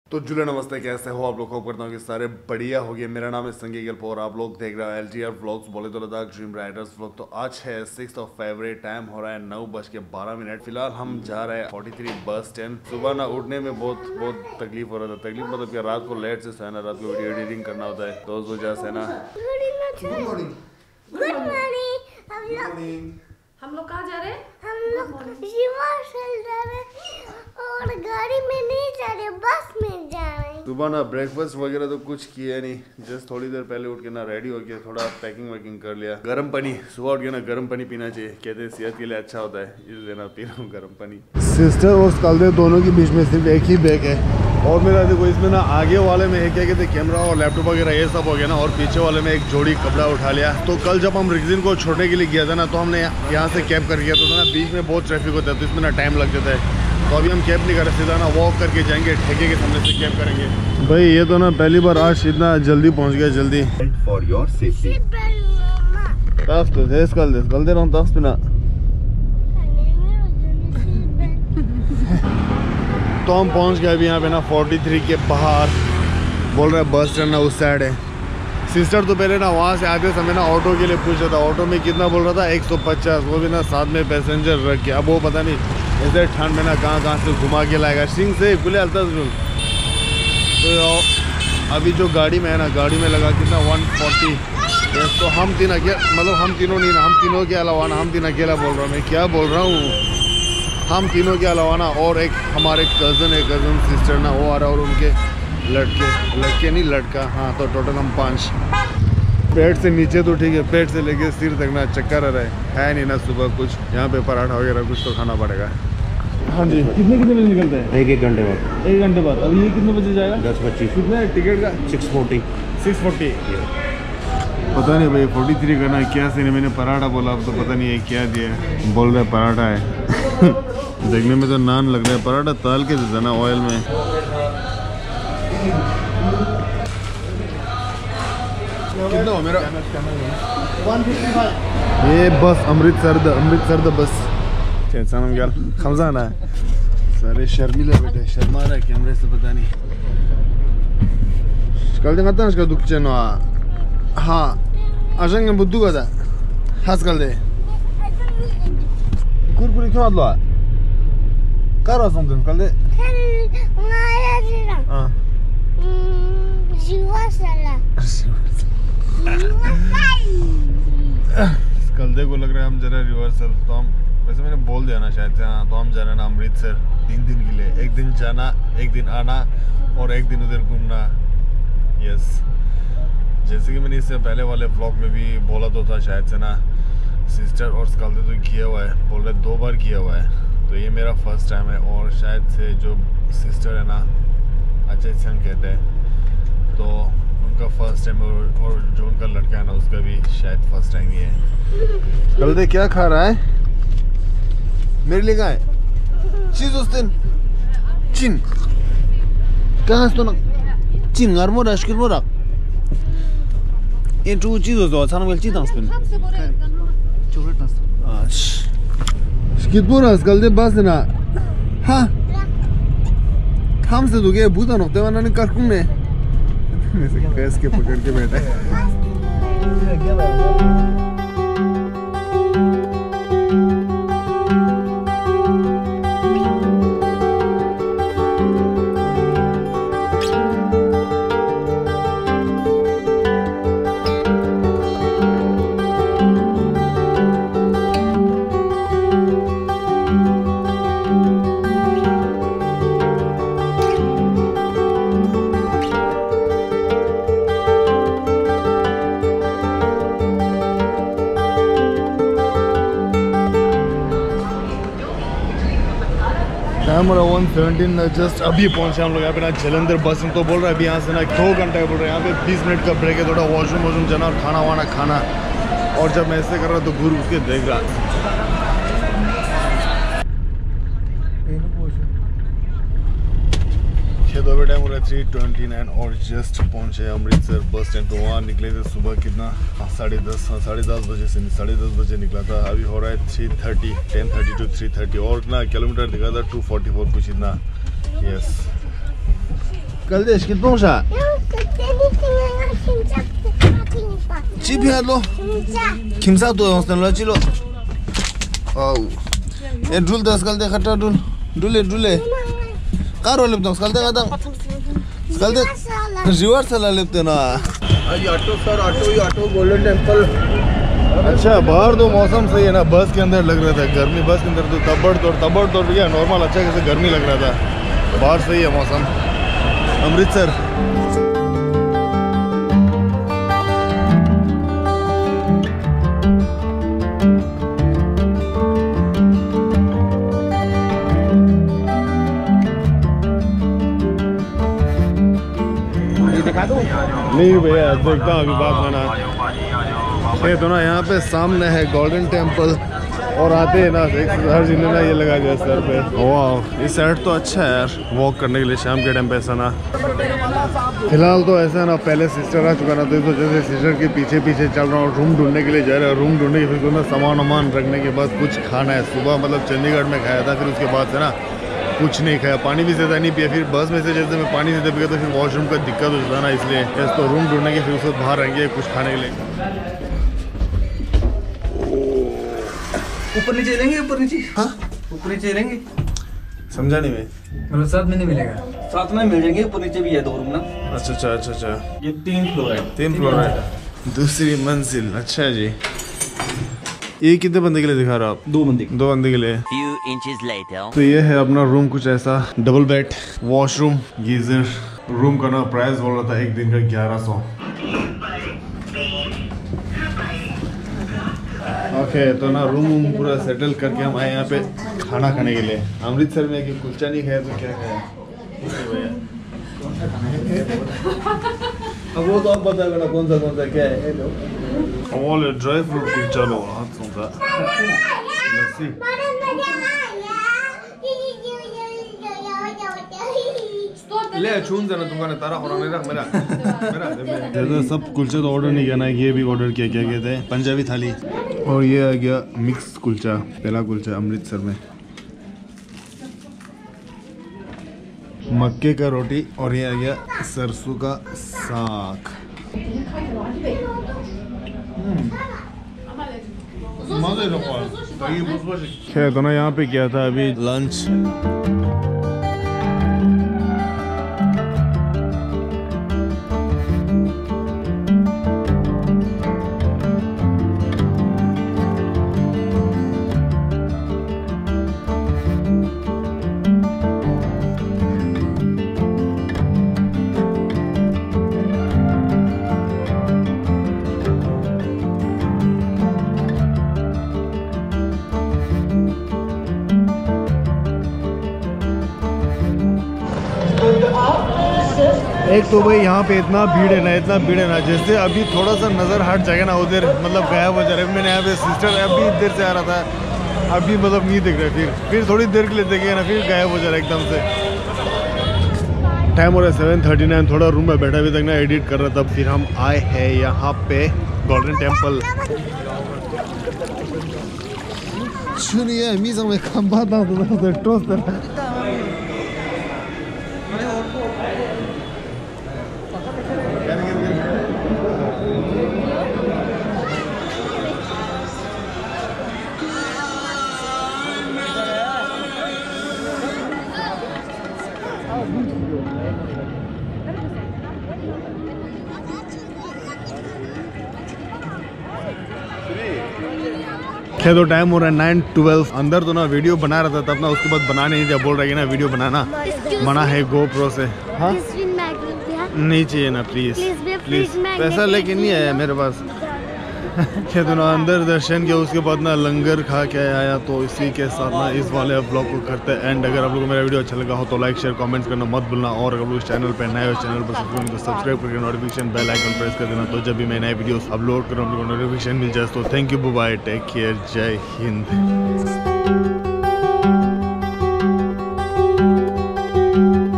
तो जुले नमस्ते, कैसे हो आप लोग? होप करता हूँ कि सारे बढ़िया हो गए। मेरा नाम है संगी गिल और आप लोग देख रहे हो LTR व्लॉग्स, बोले तो लद्दाख ड्रीम राइडर्स व्लॉग। तो आज है 6 फरवरी, टाइम हो रहा है 9:12। फिलहाल हम जा रहे हैं 43 बस स्टैंड। सुबह ना उठने में बहुत तकलीफ हो रहा था। तकलीफ मतलब कि रात को लेट से सोना, रात को वीडियो एडिटिंग करना होता है, तो उस वजह से ना। हम लोग कहाँ जा रहे हैं? हम लोग रिवर्सल जा रहे हैं और गाड़ी में नहीं जा रहे, बस में जा रहे हैं। सुबह ना ब्रेकफास्ट वगैरह तो कुछ किया नहीं, जस्ट थोड़ी देर पहले उठ के ना रेडी हो गया, थोड़ा पैकिंग वैकिंग कर लिया। गर्म पानी, सुबह उठ के ना गर्म पानी पीना चाहिए, कहते हैं सेहत के लिए अच्छा होता है, इसलिए ना पी रहा हूँ गर्म पानी। सिस्टर और स्कल्दे दोनों के बीच में सिर्फ एक ही बैग है, और मेरा देखो इसमें ना आगे वाले में है क्या कहते हैं कैमरा और लैपटॉप वगैरह ये सब हो गया ना, और पीछे वाले में एक जोड़ी कपड़ा उठा लिया। तो कल जब हम रिक्जिन को छोड़ने के लिए गया था ना, तो हमने यहाँ से कैब कर गया था ना, बीच में बहुत ट्रैफिक होता है तो इसमें ना टाइम लग जाता है। तो अभी हम कैब नहीं कर रहे, सीधा ना वॉक करके जाएंगे, ठेके के सामने से कैब करेंगे। भाई ये तो ना पहली बार आज इतना जल्दी पहुँच गया। जल्दी फॉर योर सेफ्टी तो हम पहुंच गए अभी यहाँ पे ना 43 के बाहर। बोल रहे बस स्टैंड ना उस साइड है। सिस्टर तो पहले ना वहाँ से आते समय ना ऑटो के लिए पूछा था, ऑटो में कितना बोल रहा था 150, वो भी ना साथ में पैसेंजर रख के। अब वो पता नहीं ऐसे ठंड में ना कहाँ से घुमा के लाएगा। सिंह से खुले हल्ता तो अभी जो गाड़ी में है ना, गाड़ी में लगा कितना 140। तो हम तीन अकेला, मतलब हम तीनों नहीं ना, हम तीनों के अलावा ना, हम तीन अकेला बोल रहा हूँ मैं, क्या बोल रहा हूँ, हम तीनों के अलावा ना और एक हमारे कज़न है, कज़न सिस्टर ना वो आ रहा है, और उनके लड़के नहीं लड़का, हाँ। तो टोटल हम 5। पेट से नीचे तो ठीक है, पेट से लेके सिर तक ना चक्कर आ रहा है नहीं ना। सुबह कुछ यहाँ पे पराठा वगैरह कुछ तो खाना पड़ेगा। हाँ जी। कितने बजे निकलते हैं? एक घंटे बाद। 1 घंटे बाद। अभी ये कितने बजे जाएगा? 10:25। कितना है टिकट का? 640। पता नहीं भाई 43 करना है क्या सीन है। मैंने पराठा बोला, अब तो पता नहीं है क्या दिया। बोल रहे पराठा है देखने में तो नान लग रहा है। पराठा तल के देता ना ऑयल में। कितना हो मेरा? 155। ये बस अमृतसर द बस खमजाना है। सारे शर्मिले बैठे, शर्मा रहा है कैमरे से, पता नहीं। कल दिन आता ना दुख चेनो हाँ अशंग बुद्धू का था हंस कल दे कुरकुरी क्यों आदलो कर रहा हूँ कल दे हाँ कल दे को लग रहा है हम जरा रिवर्सल। तो हम वैसे मैंने बोल दिया ना शायद से, हाँ। तो हम जा रहे हैं ना अमृतसर 3 दिन के लिए, 1 दिन जाना, 1 दिन आना और 1 दिन उधर घूमना। यस, जैसे कि मैंने इससे पहले वाले व्लॉग में भी बोला तो था शायद से ना, सिस्टर और स्कल्दे तो किया हुआ है, बोल रहे 2 बार किया हुआ है। तो ये मेरा फर्स्ट टाइम है, और शायद से जो सिस्टर है ना अजय संग कहते हैं, तो उनका फर्स्ट टाइम, और जो उनका लड़का है ना उसका भी शायद फर्स्ट टाइम ही है। स्कल्दे क्या खा रहा है? मेरे लिए कहाँ है चीज? उस दिन चिन कहाँ तो ना चिन घर मोरा अश्किर मोरा ये टू चीज होता है सारा मिल चीज आंसपिन चॉकलेट नाश्ता आज कितना रास कल दे बस ना हाँ हम से तो गए भूता नोकते वाला ने कर कुंडे ऐसे कैस के पकड़ के बैठा है। हमारा 1:17 जस्ट अभी पहुंचे हम लोग यहाँ पे ना जलंधर बस में। तो बोल रहा है अभी यहाँ से ना 2 घंटे बोल रहे हैं, यहाँ पे 20 मिनट का ब्रेक है, थोड़ा वॉशरूम जाना और खाना वाना खाना। और जब मैं ऐसे कर रहा तो गुरु उसके देख रहा। तो अभी टाइम हो रहा है 3:29 और जस्ट पहुंचे अमृतसर बस स्टैंड। तो वहाँ निकले थे सुबह कितना 10:30 बजे से, 10:30 बजे निकला था। अभी हो रहा है 3:30, 10:30 to 3:30 और ना किलोमीटर दिखा था 244 कुछ इतना। Yes Skalde eşkit olmuşa. Çipiye lo. Kimsa doyonstan lo çilo. Au. Dul da skalde khata dul. Dule. Karo lepton skalde kadang. Skalde reverse चला लेते ना। आज auto sir auto Golden Temple. अच्छा बाहर तो मौसम सही है ना, बस के अंदर लग रहा था गर्मी, बस के अंदर तो तबड़ तोड़ भैया नॉर्मल अच्छा कैसे गर्मी लग रहा था, बाहर सही है मौसम। अमृतसर नहीं भैया देखता हूँ अभी बात करना है तो ना। यहाँ पे सामने है गोल्डन टेम्पल और आते हैं ना हर जिले ना ये लगा दिया सर पे। वाह इस साइड तो अच्छा है यार वॉक करने के लिए शाम के टाइम पे ऐसा ना। फिलहाल तो ऐसा ना पहले सिस्टर आ चुका ना, तो इस वजह से सिस्टर के पीछे पीछे चल रहा हूँ। रूम ढूंढने के लिए जा रहा है, रूम ढूंढने के फिर उसमें सामान वामान रखने के बाद कुछ खाना है। सुबह मतलब चंडीगढ़ में खाया था, फिर उसके बाद से ना कुछ नहीं खाया, पानी भी ज़्यादा नहीं पिया। फिर बस में से जैसे मैं पानी ज़्यादा पिया तो फिर वॉशरूम का दिक्कत हो जाता ना, इसलिए तो रूम ढूंढने के फिर उसको बाहर रहेंगे कुछ खाने के लिए। ऊपर नीचे लेंगे, ऊपर नीचे। हाँ ऊपर नीचे लेंगे। समझा नहीं मैं, मतलब साथ में नहीं मिलेगा, साथ में मिल जाएंगे। ऊपर नीचे भी है 2 रूम ना। अच्छा ये 3 फ्लोर है। 3 फ्लोर है, दूसरी मंजिल। अच्छा जी ये कितने बंदे के लिए दिखा रहा आप? 2 बंदे के लिए। Few inches later. तो ये है अपना रूम कुछ ऐसा, double bed, washroom, geyser. Room का ना प्राइस बोल रहा था एक दिन का 1100। ओके तो ना रूम पूरा सेटल करके हम आए यहाँ पे खाना खाने के लिए। अमृतसर में कि कुलचा नहीं खाया तो क्या खाया? अब वो तो आप बताओगे ना कौन सा क्या है। वो ड्राई फ्रूट कुलचा लो हाथों का, लस्सी। ले छून देना दुकान तारा और मेरा सब कुलचा तो ऑर्डर नहीं किया ना, ये भी ऑर्डर किया। क्या कहते हैं पंजाबी थाली। और ये आ गया मिक्स कुलचा, पहला कुलचा अमृतसर में। मक्के का रोटी और ये आ गया सरसों का साग। खैर तो ना यहाँ पे क्या था अभी लंच। एक तो भाई यहाँ पे इतना भीड़ है ना, जैसे अभी थोड़ा सा नज़र हट जाएगा ना उधर मतलब गायब हो जा रहा है। मैंने यहाँ पे सिस्टर अभी देर से आ रहा था, अभी मतलब नहीं दिख रहा है। फिर थोड़ी देर के लिए देखेगा ना, फिर गायब हो जा रहा है एकदम से। टाइम हो रहा है 7:39, थोड़ा रूम में बैठा भी तक ना एडिट कर रहा था। फिर हम आए हैं यहाँ पे गोल्डन टेम्पल। सुनिए मीज़ में खंबा था टोस्ट खैर तो टाइम हो रहा है 9:12। अंदर तो ना वीडियो बना रहा था तब ना, उसके बाद बनाने नहीं दिया, बोल रहा है कि ना वीडियो बनाना मना है GoPro से। हाँ नहीं चाहिए ना प्लीज पैसा लेके नहीं आया मेरे पास। खैर तो ना अंदर दर्शन किया, उसके बाद ना लंगर खा के आया। तो इसी के साथ ना इस वाले ब्लॉग को करते हैं एंड। अगर आप लोगों को मेरा वीडियो अच्छा लगा हो तो लाइक शेयर कमेंट्स करना मत भूलना। और अगर लोग इस चैनल पर नए हो, चैनल पर सब्सक्राइब करके नोटिफिकेशन बेल आइकन प्रेस कर देना, तो जब भी मैं नए वीडियोस अपलोड करूँ आप लोगों को नोटिफिकेशन मिल जाए। तो thank you, bye, take care, जय हिंद।